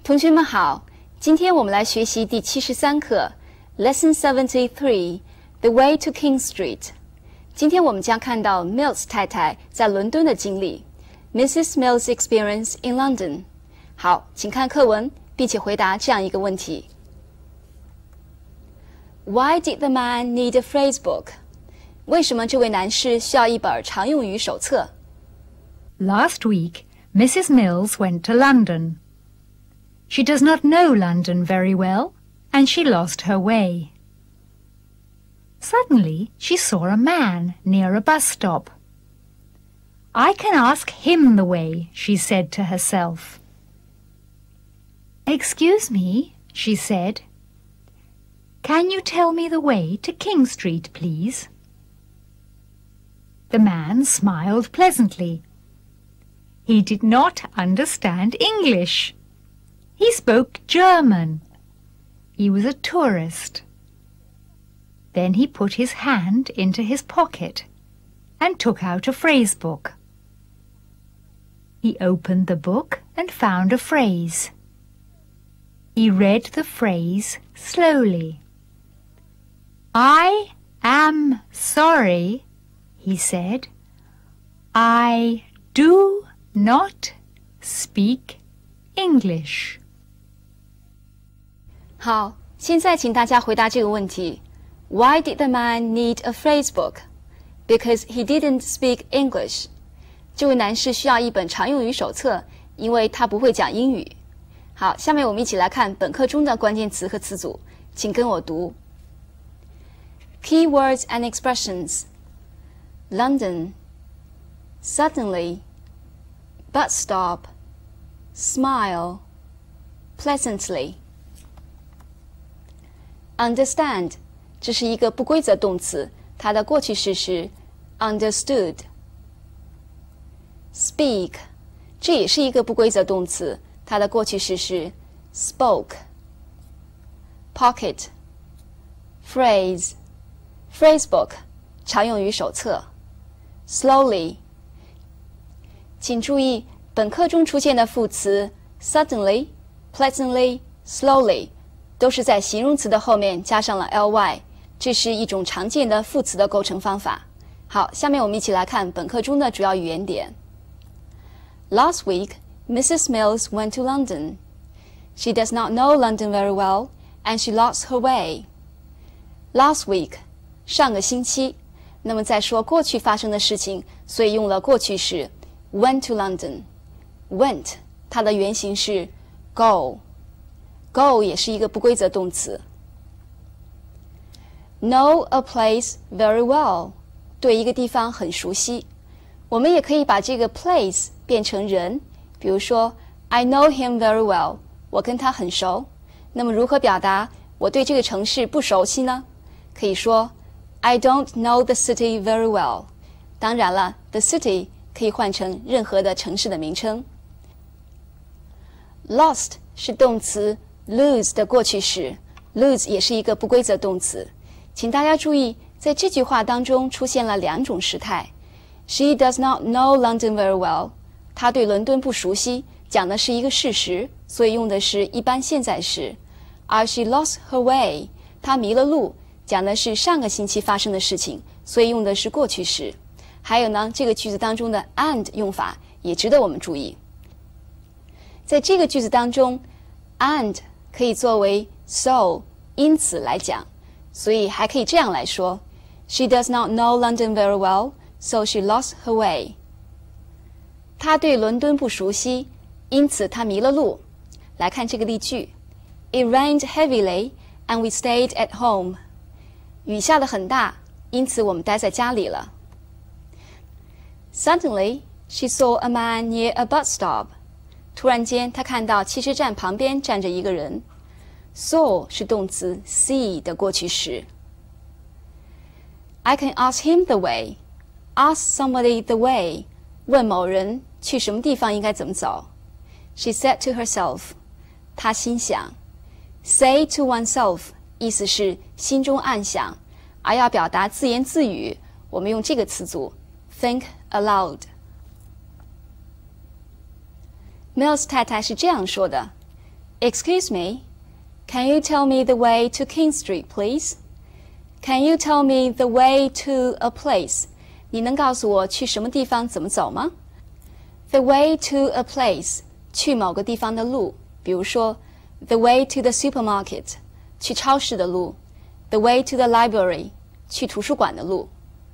同学们好，今天我们来学习第73课 Lesson 73 The Way to King Street。 今天我们将看到 Mills 太太在伦敦的经历 Mrs. Mills' Experience in London。 好，请看课文并且回答这样一个问题 Why did the man need a phrase book？ 为什么这位男士需要一本常用语手册？ Last week, Mrs. Mills went to London. She does not know London very well, and she lost her way. Suddenly, she saw a man near a bus stop. I can ask him the way, she said to herself. Excuse me, she said. Can you tell me the way to King Street, please? The man smiled pleasantly. He did not understand English. He spoke German. He was a tourist. Then he put his hand into his pocket and took out a phrase book. He opened the book and found a phrase. He read the phrase slowly. I am sorry, he said. I do not speak English. 好，现在请大家回答这个问题 Why did the man need a phrase book? Because he didn't speak English. 这位男士需要一本常用语手册，因为他不会讲英语。好，下面我们一起来看本课中的关键词和词组，请跟我读 Keywords and expressions London Suddenly Bus stop Smile Pleasantly Understand 这是一个不规则动词，它的过去式是 understood。 Speak 这也是一个不规则动词，它的过去式是 spoke。 Pocket Phrase Phrase book 常用语手册。 Slowly 请注意本课中出现的副词 suddenly, pleasantly, slowly 都是在形容词的后面加上了 ly， 这是一种常见的副词的构成方法。好，下面我们一起来看本课中的主要语言点。 Last week, Mrs. Mills went to London. She does not know London very well, and she lost her way. Last week, 上个星期，那么在说过去发生的事情，所以用了过去式 went to London。 Went 它的原型是 go。Go 也是一个不规则动词。 Know a place very well 对一个地方很熟悉。我们也可以把这个 place 变成人，比如说 I know him very well 我跟他很熟。那么如何表达我对这个城市不熟悉呢？可以说 I don't know the city very well。 当然了 the city 可以换成任何的城市的名称。 Lost 是动词lose 的过去式 lose 也是一个不规则动词。请大家注意，在这句话当中出现了两种时态。 She does not know London very well 她对伦敦不熟悉，讲的是一个事实，所以用的是一般现在时。而 she lost her way 她迷了路，讲的是上个星期发生的事情，所以用的是过去时。还有呢，这个句子当中的 and 用法也值得我们注意。在这个句子当中 and 可以作为 so 因此来讲，所以还可以这样来说 She does not know London very well, so she lost her way. 她对伦敦不熟悉，因此她迷了路。来看这个例句 It rained heavily and we stayed at home. 雨下得很大，因此我们待在家里了。Suddenly, she saw a man near a bus stop. 突然间，她看到汽车站旁边站着一个人。Saw 是动词 see 的过去式。I can ask him the way. Ask somebody the way. 问某人去什么地方应该怎么走。She said to herself. 她心想。Say to oneself 意思是心中暗想，而要表达自言自语，我们用这个词组 think aloud。Mills 太太是这样说的 Excuse me, can you tell me the way to King Street, please? Can you tell me the way to a place? 你能告诉我去什么地方怎么走吗？ The way to a place, 去某个地方的路，比如说 The way to the supermarket, 去超市的路 The way to the library, 去图书馆的路。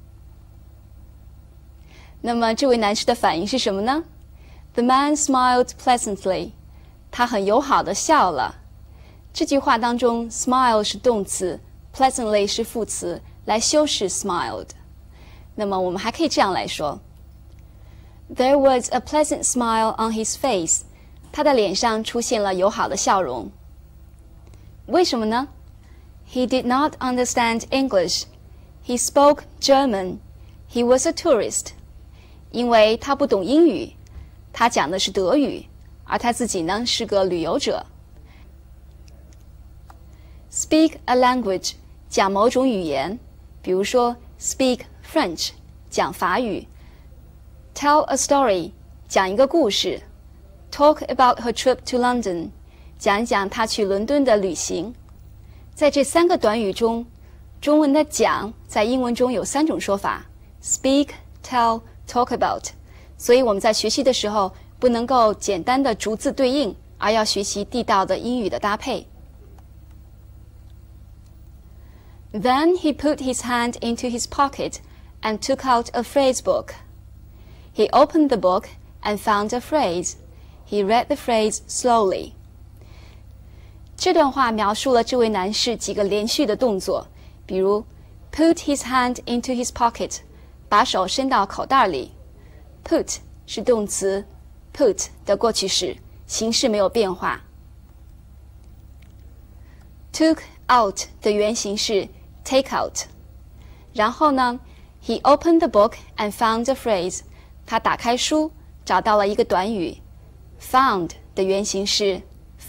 那么这位男士的反应是什么呢？ The man smiled pleasantly. 他很友好地笑了。这句话当中 smile 是动词， pleasantly 是副词，来修饰 smiled。那么我们还可以这样来说 There was a pleasant smile on his face. 他的脸上出现了友好的笑容。为什么呢？ He did not understand English. He spoke German. He was a tourist. 因为他不懂英语，他讲的是德语，而他自己呢是个旅游者。Speak a language, 讲某种语言，比如说 speak French, 讲法语。Tell a story, 讲一个故事。Talk about her trip to London, 讲一讲她去伦敦的旅行。在这三个短语中，中文的讲在英文中有3种说法 ：speak, tell, talk about。所以我们在学习的时候不能够简单的逐字对应，而要学习地道的英语的搭配。Then he put his hand into his pocket and took out a phrase book. He opened the book and found a phrase. He read the phrase slowly. 这段话描述了这位男士几个连续的动作，比如 put his hand into his pocket, 把手伸到口袋里。Put 是动词 put 的过去式，形式没有变化。Took out 的原型是 take out。然后呢 He opened the book and found a phrase. 他打开书，找到了一个短语。Found 的原型是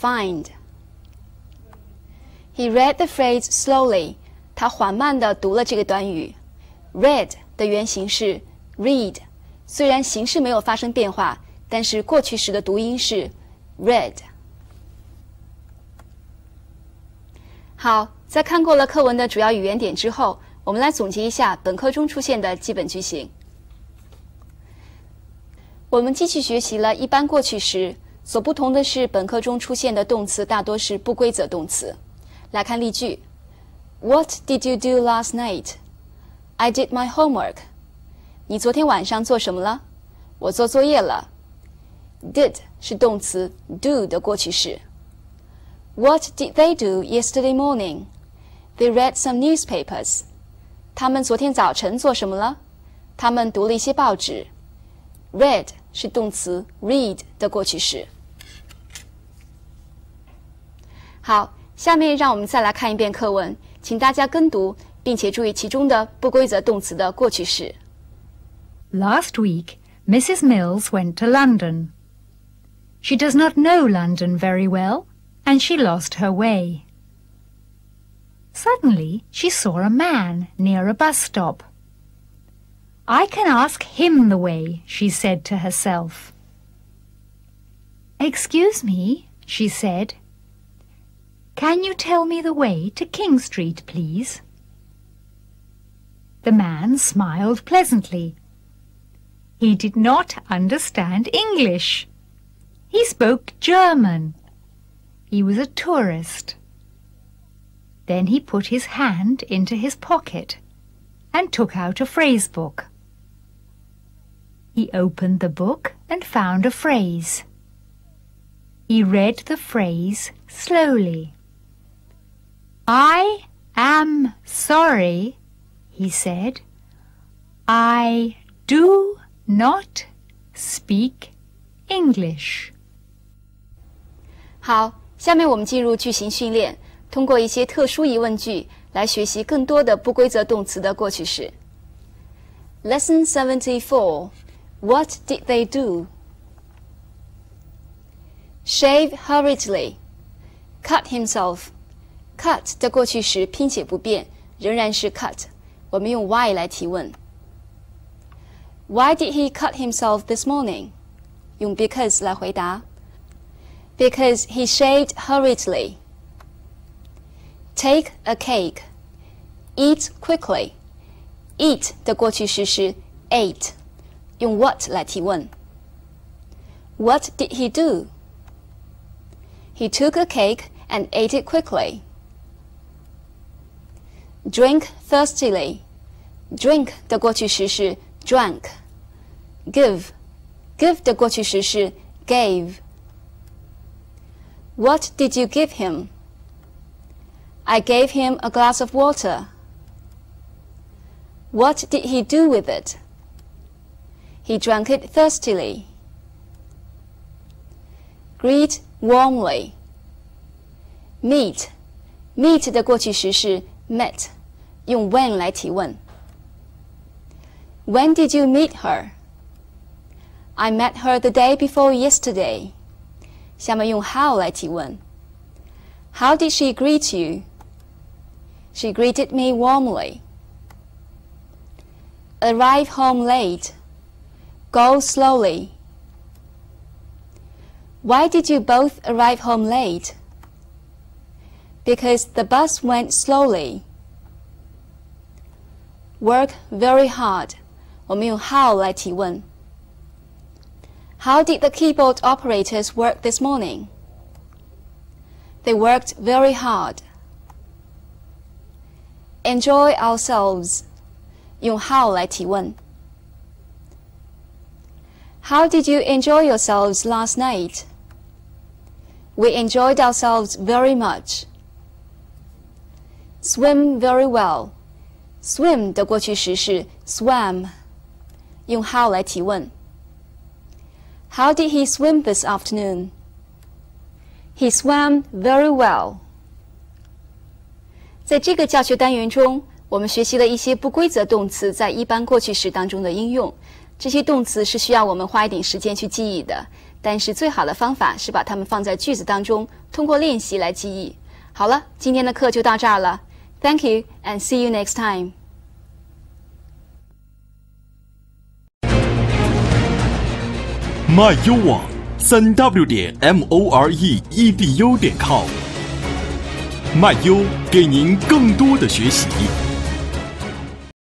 find。He read the phrase slowly. 他缓慢地读了这个短语。Read 的原型是 read。虽然形式没有发生变化，但是过去时的读音是 read。好，在看过了课文的主要语言点之后，我们来总结一下本课中出现的基本句型。我们继续学习了一般过去时，所不同的是本课中出现的动词大多是不规则动词。来看例句 What did you do last night? I did my homework. 你昨天晚上做什么了？我做作业了。Did 是动词 do 的过去式。What did they do yesterday morning? They read some newspapers. 他们昨天早晨做什么了？他们读了一些报纸。Read 是动词 read 的过去式。好，下面让我们再来看一遍课文，请大家跟读，并且注意其中的不规则动词的过去式。 Last week, Mrs. Mills went to London. She does not know London very well, and she lost her way. Suddenly, she saw a man near a bus stop. I can ask him the way, she said to herself. Excuse me, she said. Can you tell me the way to King Street, please? The man smiled pleasantly. He did not understand English. He spoke German. He was a tourist. Then he put his hand into his pocket and took out a phrase book. He opened the book and found a phrase. He read the phrase slowly. I am sorry, he said. I do not speak English. 好，下面我们进入句型训练，通过一些特殊疑问句来学习更多的不规则动词的过去式。Lesson 74. What did they do? Shave hurriedly. Cut himself. Cut 的过去时拼写不变，仍然是 cut。我们用 why 来提问。Why did he cut himself this morning? 用 because 来回答。 because he shaved hurriedly. Take a cake. Eat quickly. Eat 的过去时是 ate， 用 what 来提问。What did he do? He took a cake and ate it quickly. Drink thirstily. Drink 的过去时是 drank. Give 的过去时是 gave. What did you give him? I gave him a glass of water. What did he do with it? He drank it thirstily. Greet warmly. Meet 的过去时是 met， 用 when 来提问。When did you meet her? I met her the day before yesterday. 下面用 how 来提问。How did she greet you? She greeted me warmly. Arrive home late. Go slowly. Why did you both arrive home late? Because the bus went slowly. Work very hard. 我们用 how 来提问。How did the keyboard operators work this morning? They worked very hard. Enjoy ourselves. 用 how 来提问。How did you enjoy yourselves last night? We enjoyed ourselves very much. Swim very well. Swim 的过去时是 swam. 用 how 来提问。How did he swim this afternoon? He swam very well. 在这个教学单元中，我们学习了一些不规则动词在一般过去时当中的应用。这些动词是需要我们花一点时间去记忆的，但是最好的方法是把它们放在句子当中，通过练习来记忆。好了，今天的课就到这儿了。Thank you and see you next time. 麦优网3w.moreedu.com， 麦优给您更多的学习。